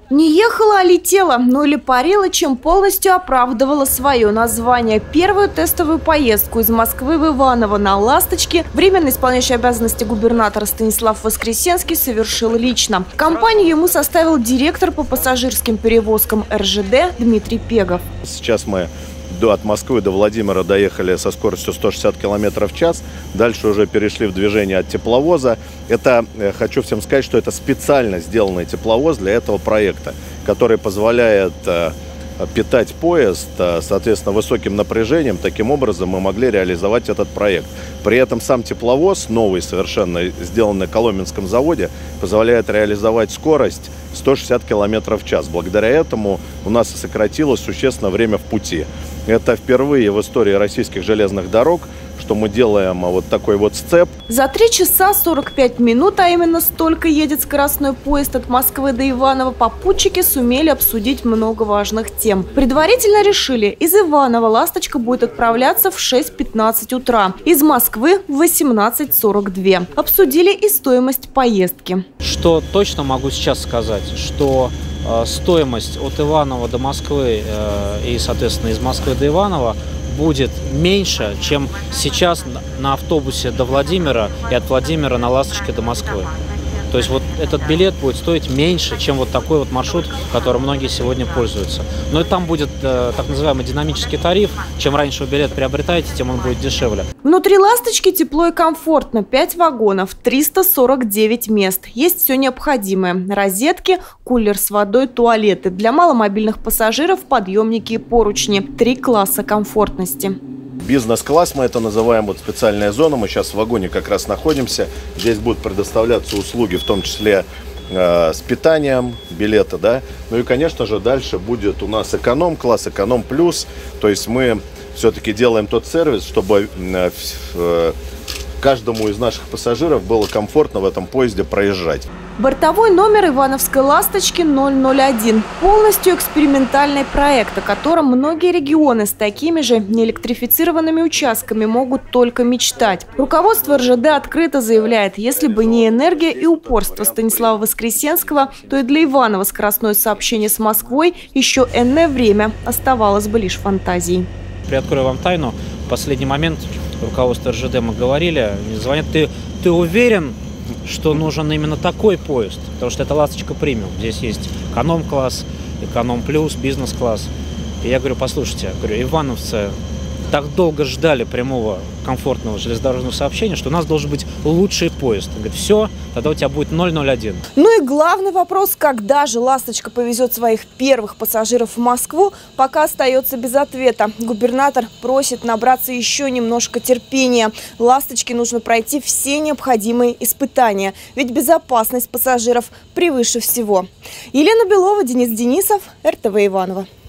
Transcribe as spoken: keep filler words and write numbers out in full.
Не ехала, а летела, но или парила, чем полностью оправдывала свое название. Первую тестовую поездку из Москвы в Иваново на «Ласточке» временно исполняющий обязанности губернатора Станислав Воскресенский совершил лично. Компанию ему составил директор по пассажирским перевозкам эр жэ дэ Дмитрий Пегов. Сейчас мы до, от Москвы до Владимира доехали со скоростью сто шестьдесят километров в час. Дальше уже перешли в движение от тепловоза. Это, хочу всем сказать, что это специально сделанный тепловоз для этого проекта, который позволяет э, питать поезд, э, соответственно, высоким напряжением. Таким образом мы могли реализовать этот проект. При этом сам тепловоз, новый совершенно, сделанный на Коломенском заводе, позволяет реализовать скорость сто шестьдесят километров в час. Благодаря этому у нас сократилось существенно время в пути. Это впервые в истории российских железных дорог, что мы делаем вот такой вот сцеп. За три часа сорок пять минут, а именно столько едет скоростной поезд от Москвы до Иваново, попутчики сумели обсудить много важных тем. Предварительно решили, из Иванова «Ласточка» будет отправляться в шесть пятнадцать утра, из Москвы в восемнадцать сорок два. Обсудили и стоимость поездки. Что точно могу сейчас сказать, что э, стоимость от Иванова до Москвы э, и, соответственно, из Москвы до Иванова будет меньше, чем сейчас на автобусе до Владимира и от Владимира на «Ласточке» до Москвы. То есть вот этот билет будет стоить меньше, чем вот такой вот маршрут, которым многие сегодня пользуются. Но там будет э, так называемый динамический тариф. Чем раньше вы билет приобретаете, тем он будет дешевле. Внутри «Ласточки» тепло и комфортно. пять вагонов, триста сорок девять мест. Есть все необходимое. Розетки, кулер с водой, туалеты. Для маломобильных пассажиров подъемники и поручни. Три класса комфортности. Бизнес-класс, мы это называем, вот специальная зона. Мы сейчас в вагоне как раз находимся. Здесь будут предоставляться услуги, в том числе э, с питанием, билеты, да. Ну и, конечно же, дальше будет у нас эконом-класс, эконом-плюс. То есть мы все-таки делаем тот сервис, чтобы э, э, каждому из наших пассажиров было комфортно в этом поезде проезжать. Бортовой номер ивановской «Ласточки» ноль ноль один. Полностью экспериментальный проект, о котором многие регионы с такими же неэлектрифицированными участками могут только мечтать. Руководство эр жэ дэ открыто заявляет, если бы не энергия и упорство Станислава Воскресенского, то и для Иванова скоростное сообщение с Москвой еще энное время оставалось бы лишь фантазией. Приоткрою вам тайну. В последний момент руководство эр жэ дэ мы говорили, звонят, ты, ты уверен, что нужен именно такой поезд, потому что это «Ласточка премиум». Здесь есть эконом-класс, эконом-плюс, бизнес-класс. И я говорю, послушайте, говорю, ивановцы так долго ждали прямого комфортного железнодорожного сообщения, что у нас должен быть лучший поезд. Он говорит, все, тогда у тебя будет ноль ноль один. Ну и главный вопрос, когда же «Ласточка» повезет своих первых пассажиров в Москву, пока остается без ответа. Губернатор просит набраться еще немножко терпения. «Ласточке» нужно пройти все необходимые испытания, ведь безопасность пассажиров превыше всего. Елена Белова, Денис Денисов, эр тэ вэ Иваново.